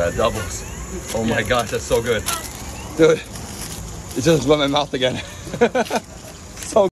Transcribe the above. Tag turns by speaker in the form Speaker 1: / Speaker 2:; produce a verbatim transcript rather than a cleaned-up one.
Speaker 1: that doubles. Oh my gosh, that's so good. Dude, it just went in my mouth again.